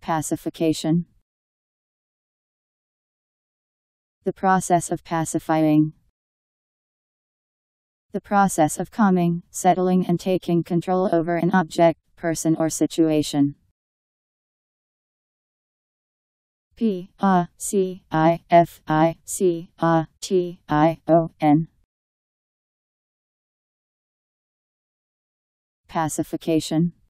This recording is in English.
Pacification. The process of pacifying. The process of calming, settling and taking control over an object, person or situation. Pacification. Pacification.